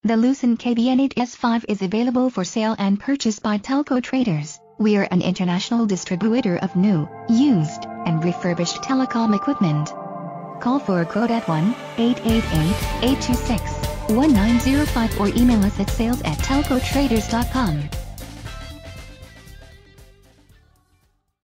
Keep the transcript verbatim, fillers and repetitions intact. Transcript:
The Lucent K B N eight S five is available for sale and purchase by TelcoTraders. We are an international distributor of new, used, and refurbished telecom equipment. Call for a quote at one eight eight eight, eight two six, one nine zero five or email us at sales at telco traders dot com.